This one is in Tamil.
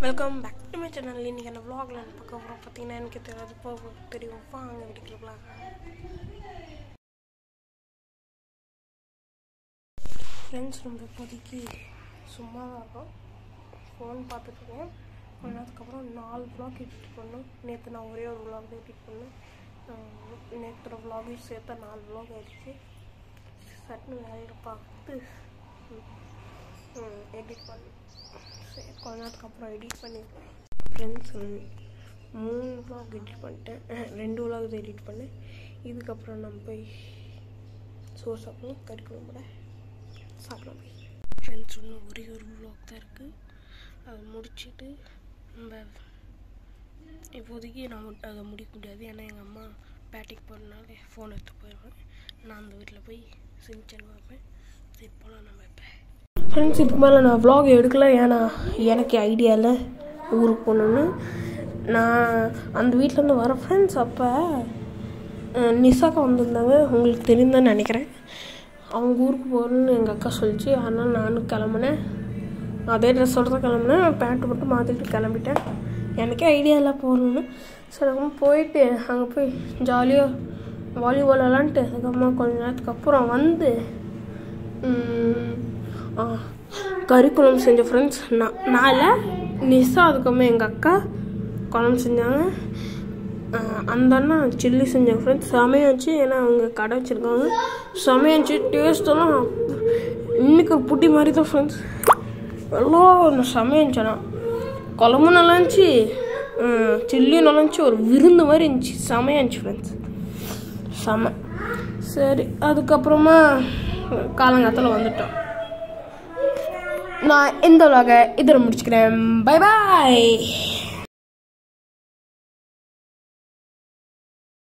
Welcome back to my channel. இன்றைக்கி அந்த vlogல பார்க்க போகிறோம். பார்த்தீங்கன்னா எனக்கு தெரியும் வாங்க வீட்டுக்குள்ள. ஃப்ரெண்ட்ஸ் நம்ம இப்போதைக்கு சும்மா தான் இருக்கோம், ஃபோன் பார்த்துட்ருக்கேன். கொஞ்ச நேரத்துக்கப்புறம் 4 vlog எடிட் பண்ணோம். நேற்று நான் ஒரே ஒரு vlog எடிட் பண்ணேன். நேற்று vlogகையும் சேர்த்தா 4 vlog ஆகிடுச்சு. சட்னு வேலையை பார்த்து எடிட் பண்ணேன். சரி, கொஞ்ச நேரத்துக்கு அப்புறம் எடிட் பண்ணியிருக்கேன். ஃப்ரெண்ட்ஸ் 3 vlog எடிட் பண்ணிட்டேன், 2 vlog எடிட் பண்ணேன். இதுக்கப்புறம் நம்ம போய் சோறு சாப்பிடணும், கறிக்குழம்புட சாப்பிடலாம் போய். ஃப்ரெண்ட்ஸ் இன்னும் ஒரே ஒரு vlog தான் இருக்குது, அதை முடிச்சுட்டு நம்ம இப்போதைக்கு நான் அதை முடிக்க முடியாது. ஏன்னா எங்கள் அம்மா பேட்டிக்கு போகிறதுனால ஃபோன் எடுத்து போயிடுவேன். நான் அந்த வீட்டில் போய் சின்சன் பார்ப்பேன். சரி போகலாம் நம்ம. இப்போ ஃப்ரெண்ட்ஸ் இதுக்கு மேலே நான் vlog எடுக்கல, ஏன்னா எனக்கு ஐடியா இல்லை ஊருக்கு போகணுன்னு. நான் அந்த வீட்டிலேருந்து வரேன் ஃப்ரெண்ட்ஸ். அப்போ நிசாக்கா வந்திருந்தாங்க, உங்களுக்கு தெரியும்தான் நினைக்கிறேன். அவங்க ஊருக்கு போகணுன்னு எங்கள் அக்கா சொல்லிச்சு. அதனால் நானும் கிளம்புனேன். அதே ட்ரெஸ்ஸோடு தான் கிளம்புனேன். பேண்ட்டு மட்டும் மாற்றிட்டு கிளம்பிட்டேன். எனக்கே ஐடியா இல்லை போகணுன்னு. சரி போயிட்டு அங்கே போய் ஜாலியாக வாலிபால் விளாண்டுட்டு அதுக்கப்புறமா கொஞ்ச நேரத்துக்கு அப்புறம் வந்து கறி குழம்பு செஞ்ச ஃப்ரெண்ட்ஸ். நான் நிசா அதுக்கப்புறமா எங்கள் அக்கா குழம்பு செஞ்சாங்க. அந்த அண்ணா சில்லி செஞ்சாங்க ஃப்ரெண்ட்ஸ். செமையாச்சு, ஏன்னா அவங்க கடை வச்சுருக்காங்க. செமையாச்சு, டேஸ்ட்டெல்லாம் இன்னைக்கு ஒரு புட்டி மாதிரி தான் ஃப்ரெண்ட்ஸ். எல்லாம் செமையாச்சு. ஆனால் குழம்பும் நல்லா இருந்துச்சு, சில்லியும் நல்லா இருந்துச்சு, ஒரு விருந்து மாதிரி இருந்துச்சு. செமையாச்சு ஃப்ரெண்ட்ஸ், செம. சரி அதுக்கப்புறமா காலங்காலத்தில் வந்துட்டோம். நான் இந்த vlog இதில் முடிச்சுக்கிறேன். பை பாய்.